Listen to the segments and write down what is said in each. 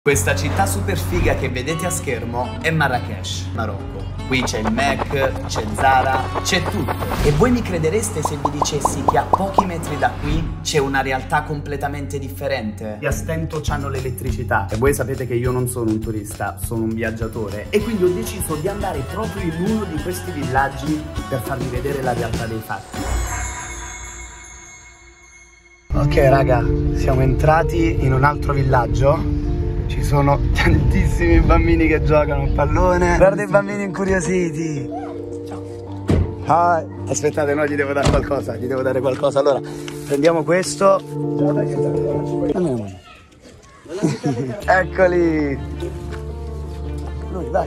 Questa città super figa che vedete a schermo è Marrakesh, Marocco. Qui c'è il Mac, c'è Zara, c'è tutto. E voi mi credereste se vi dicessi che a pochi metri da qui c'è una realtà completamente differente? Qui a stento c'hanno l'elettricità. E voi sapete che io non sono un turista, sono un viaggiatore. E quindi ho deciso di andare proprio in uno di questi villaggi per farvi vedere la realtà dei fatti. Ok raga, siamo entrati in un altro villaggio. Ci sono tantissimi bambini che giocano a pallone. Guarda i bambini incuriositi. Ciao. Aspettate, no, gli devo dare qualcosa. Gli devo dare qualcosa. Allora, prendiamo questo. Eccoli. Lui, vai.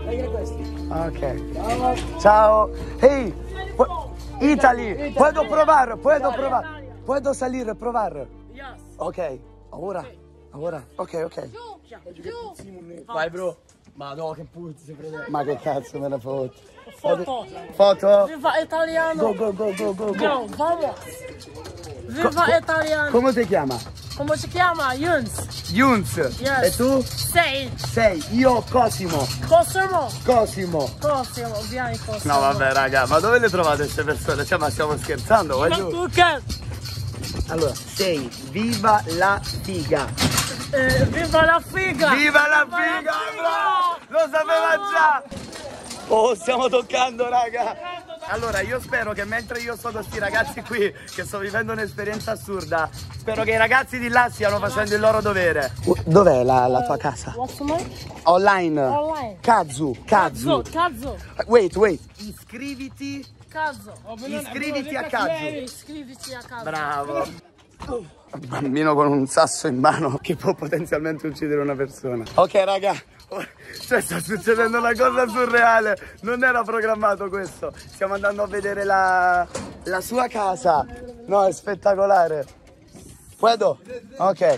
Ok. Ciao. Hey, Italy. Puedo provar. Puedo salir, provar. Ok. Ora. Ok. Vai bro. Ma no, che puzzi si prende. Ma che cazzo me la foto? Foto? Viva italiano. Go. Go, vamos. Viva italiano. Come si chiama? Come si chiama? Yuns. Yuns. Yes. E tu? Sei. Io Cosimo. Cosimo, vieni Cosimo. No vabbè raga, ma dove le trovate queste persone? Cioè ma stiamo scherzando? Vai giù. Allora, sei, viva la figa. Viva la figa. Viva la figa, bro! Lo sapeva già. Oh, stiamo toccando, raga. Allora, io spero che mentre io sto con questi ragazzi qui, che sto vivendo un'esperienza assurda, spero che i ragazzi di là stiano facendo il loro dovere. Dov'è la tua casa? Online. Kazu. Wait. Iscriviti a Kazu. Bravo. Un bambino con un sasso in mano che può potenzialmente uccidere una persona. Ok raga, cioè sta succedendo una cosa surreale. Non era programmato questo. Stiamo andando a vedere la sua casa. No, è spettacolare. Puedo? Ok.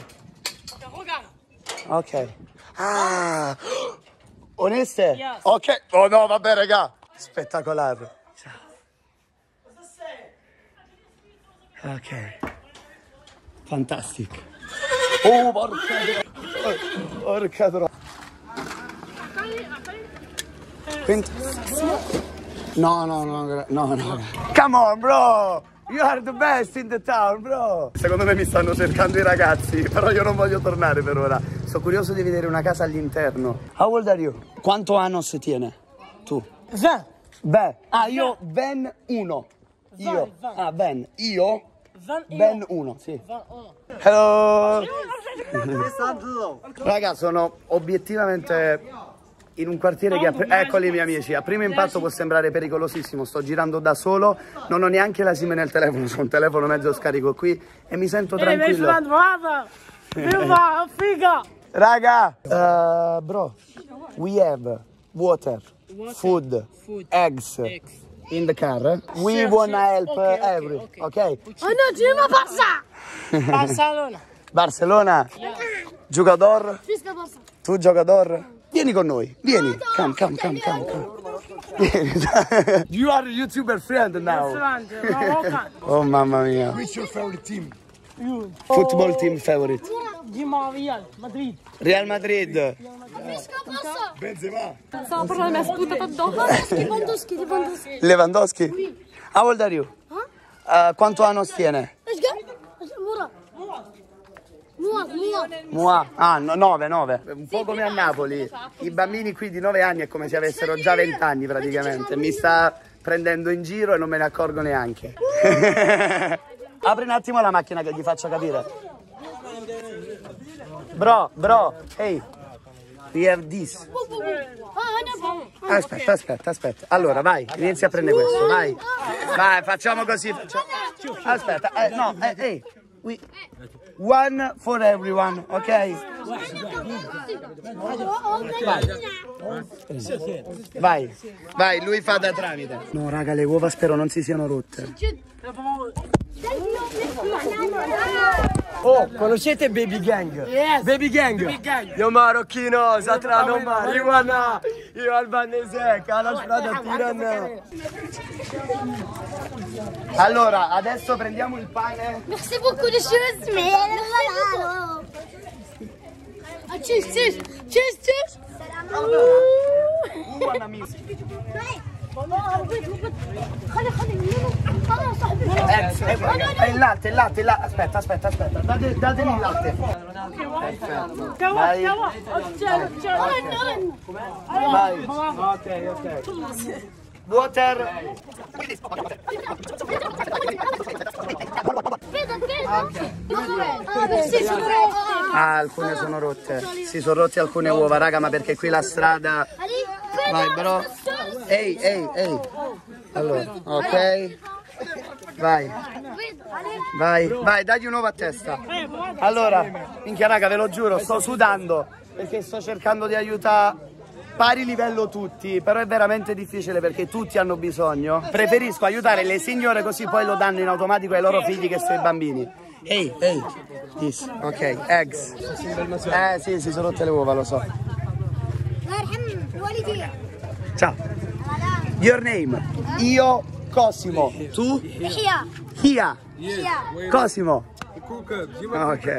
Ah, oneste? Yes. Ok. Oh no, vabbè raga. Spettacolare. Ok. Fantastico. Oh, porca droga. No. Come on, bro. You are the best in the town, bro. Secondo me mi stanno cercando i ragazzi, però io non voglio tornare per ora. Sono curioso di vedere una casa all'interno. How old are you? Quanto annos tiene? Tu? Ben. Io Ben 1. Io. Ben. Io? Ben 1, sì. Hello. Raga, sono obiettivamente in un quartiere che eccoli i miei amici. A primo impatto può sembrare pericolosissimo. Sto girando da solo, non ho neanche la SIM nel telefono, c'ho un telefono mezzo scarico qui e mi sento tranquillo. Viva figa. Raga, bro, we have water, food, eggs. In the car, we wanna help every, okay? Oh no, Barça. Barcellona? Giocador? Tu giocador? Vieni con noi, vieni. Come. You are a YouTuber friend now. Oh mamma mia. Which your favorite team? Football team favorite. Real Madrid. Benzema. Stavo parlando, mi ha sputato addosso. Lewandowski? How old are you? Quanto anno tiene? Ah, 9. Un po' come a Napoli. I bambini qui di 9 anni è come se avessero già 20 anni praticamente. Mi sta prendendo in giro e non me ne accorgo neanche. Apri un attimo la macchina che gli faccio capire. Bro, hey. We have this. Aspetta. Allora, vai, inizia a prendere questo, vai. Vai, facciamo così. Aspetta, no, hey. One for everyone, ok? Vai, lui fa da tramite. No, raga, le uova spero non si siano rotte. Oh, conoscete Baby Gang? Yes. Baby Gang. Io marocchino, satrano marijuana, io albanese, alla strada tirano. Allora, adesso prendiamo il pane. Merci beaucoup de choses, mais voilà. Cheers, cheers, cheers, cheers. وانا ميسي خلي خلاص صاحبي. il latte, aspetta, datemi il latte. Vai. Vai. Ok. Water. Ah, alcune sono rotte. Si sono rotte alcune uova, raga, ma perché qui la strada... Vai, bro. Ehi. Allora, ok. Vai, dagli un'uova a testa. Allora, minchia raga, ve lo giuro, sto sudando perché sto cercando di aiutare pari livello tutti, però è veramente difficile perché tutti hanno bisogno. Preferisco aiutare le signore così poi lo danno in automatico ai loro figli che sono i bambini. Ehi, this, ok, eggs. Sì, si sono rotte le uova, lo so. Ciao. Your name? Io, Cosimo. Tu? Hia. Cosimo. Cooker, Ok.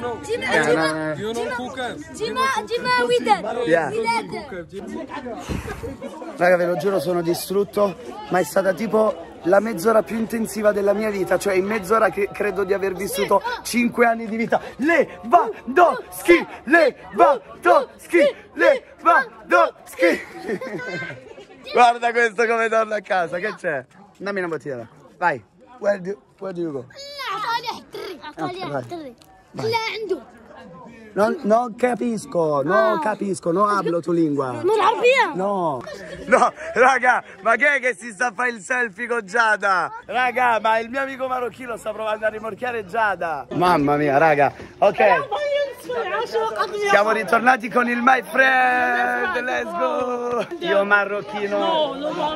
Raga, ve lo giuro, sono distrutto, ma è stata tipo la mezz'ora più intensiva della mia vita, cioè in mezz'ora che credo di aver vissuto 5 anni di vita. Lewandowski. Guarda questo come torna a casa, che c'è? Dammi una bottiglia. Vai. Where do you go? Non capisco, non hablo tu lingua. No, raga, ma che è che si sta a fare il selfie con Giada? Raga, ma il mio amico marocchino sta provando a rimorchiare Giada. Mamma mia, raga, ok. Siamo ritornati con il my friend, let's go. Io marocchino.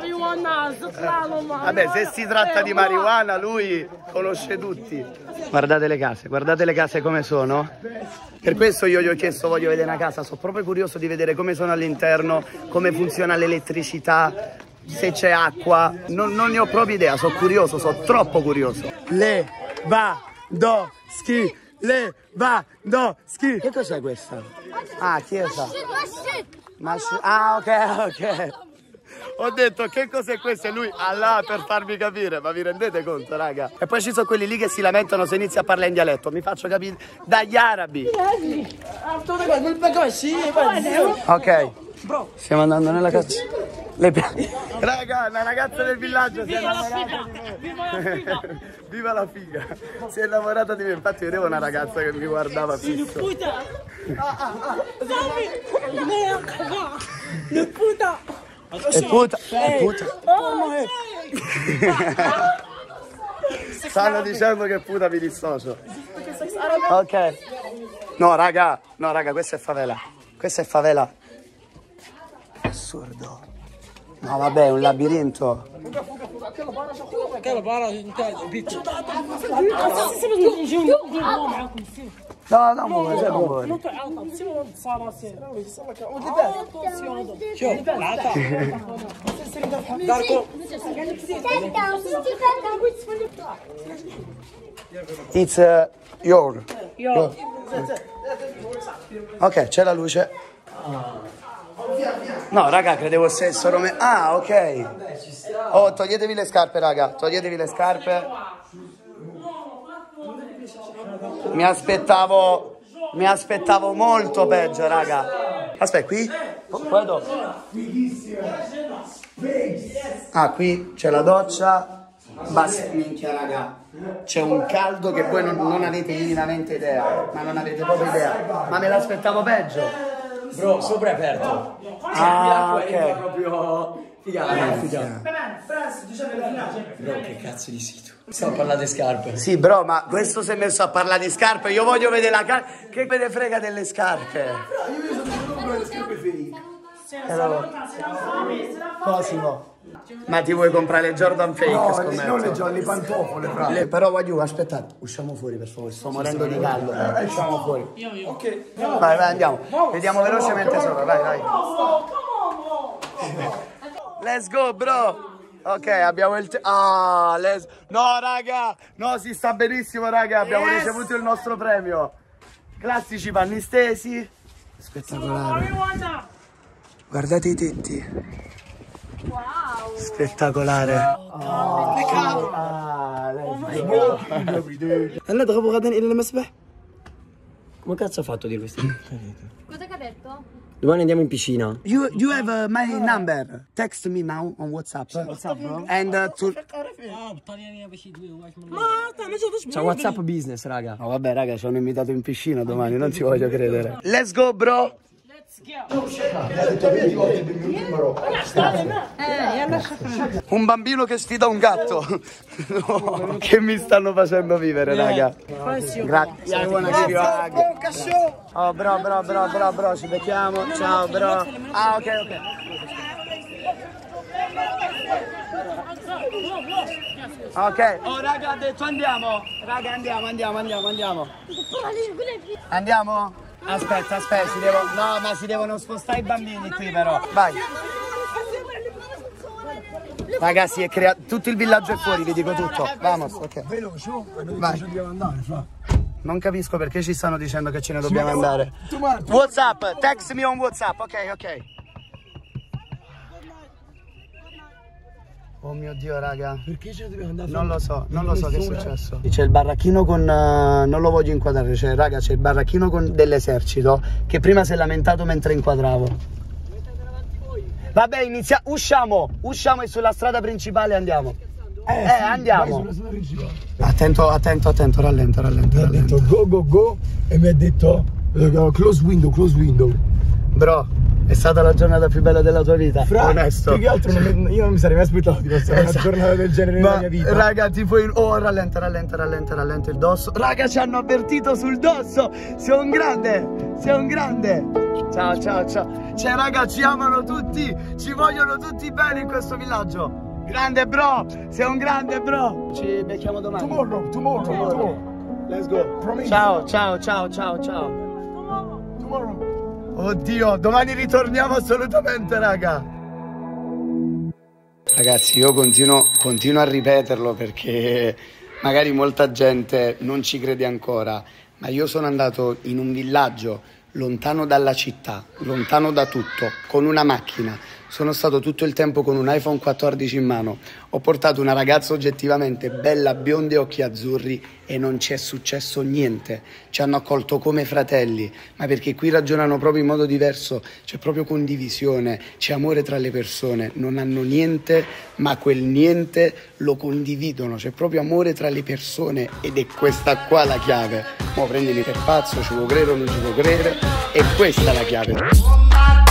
Vabbè, se si tratta di marijuana, lui conosce tutti. Guardate le case come sono. Per questo io gli ho chiesto, voglio vedere una casa, sono proprio curioso di vedere come sono all'interno, come funziona l'elettricità, se c'è acqua. Non ne ho proprio idea, sono curioso, sono troppo curioso. Lewandowski. Che cos'è questa? Ah, chiesa. Ah, ok. Ho detto che cos'è questo e lui Allah per farmi capire, ma vi rendete conto, raga? E poi ci sono quelli lì che si lamentano se inizia a parlare in dialetto, mi faccio capire dagli arabi. Ok, stiamo andando nella casa. Raga, una ragazza del villaggio si è innamorata di me. Viva la figa. Si è innamorata di me, infatti vedevo una ragazza che mi guardava fisso. È puta. Stanno dicendo che puta, mi dissocio. Ok. No raga, questa è favela. Assurdo. No vabbè, è un labirinto. No, muore. It's your. Ok, c'è la luce. No, raga, credevo stessero Ah, ok. Oh, toglietevi le scarpe, raga. Mi aspettavo molto peggio, raga. Aspetta, qui? Puedo? Ah, qui c'è la doccia. Basta, minchia, raga. C'è un caldo che voi non avete minimamente idea. Ma non avete proprio idea. Ma me l'aspettavo peggio. Bro, sopra è aperto. Ah, ok. Proprio figata. Bro, che cazzo di sito. Stiamo a parlare di scarpe. Sì, bro, ma questo si è messo a parlare di scarpe. Io voglio vedere la carta. Che me ne frega delle scarpe? Cosimo. Ma ti vuoi comprare le Jordan Fake? No, non le Jordan, le pantofole, fra. Però voglio, aspettate, usciamo fuori per favore, sto morendo di caldo. Usciamo fuori. Ok. Vai, andiamo. Vediamo velocemente sopra, vai. Let's go, bro. Ok, abbiamo il... No, raga. No, si sta benissimo, raga. Abbiamo ricevuto il nostro premio. Classici panni stesi. Spettacolare. Guardate i tetti. Wow. Spettacolare. انا ضربوا غدا الى المسبح. Come cazzo ha fatto di questi? Cosa che ha detto? Domani andiamo in piscina. You have my number. Text me now on WhatsApp. Bro. And to... C'ha WhatsApp business, raga. No, vabbè, raga, ci hanno invitato in piscina domani, non ci voglio credere. Let's go, bro. Un bambino che sfida un gatto. No, che mi stanno facendo vivere, raga. Grazie. Oh, bro, ci becchiamo. Ciao, bro. Ah, ok. Ok. Oh, raga, ha detto andiamo. Raga, andiamo. Andiamo? Aspetta, si devono spostare i bambini qui però. Vai. Ragazzi, tutto il villaggio è fuori, vi dico tutto. Vamos, ok. Vai. Non capisco perché ci stanno dicendo che ce ne dobbiamo andare. WhatsApp, text me on WhatsApp, ok. Oh mio Dio, raga. Perché ce ne dobbiamo andare? Non lo so che è successo. C'è il barracchino con... non lo voglio inquadrare, raga, c'è il barracchino dell'esercito che prima si è lamentato mentre inquadravo. Vabbè, usciamo e sulla strada principale andiamo. Andiamo. Attento, rallenta. Mi ha detto go e mi ha detto close window. Bro, è stata la giornata più bella della tua vita, onesto. Più che altro io non mi sarei mai aspettato di passare una giornata del genere nella mia vita. Raga, tipo rallenta il dosso. Raga, ci hanno avvertito sul dosso. Sei un grande. Ciao. Cioè, raga, ci amano tutti. Ci vogliono tutti bene in questo villaggio. Grande, bro. Sei un grande, bro. Ci becchiamo domani. Tomorrow. Let's go. Ciao. Tomorrow. Oddio, domani ritorniamo assolutamente, raga. Ragazzi, io continuo a ripeterlo perché magari molta gente non ci crede ancora, ma io sono andato in un villaggio lontano dalla città, lontano da tutto, con una macchina. Sono stato tutto il tempo con un iPhone 14 in mano. Ho portato una ragazza oggettivamente bella, bionda e occhi azzurri e non c'è successo niente. Ci hanno accolto come fratelli, ma perché qui ragionano proprio in modo diverso. C'è proprio condivisione, c'è amore tra le persone. Non hanno niente, ma quel niente lo condividono. C'è proprio amore tra le persone ed è questa qua la chiave. Mo' prendimi per pazzo, ci può credere o non ci può credere, e questa è la chiave.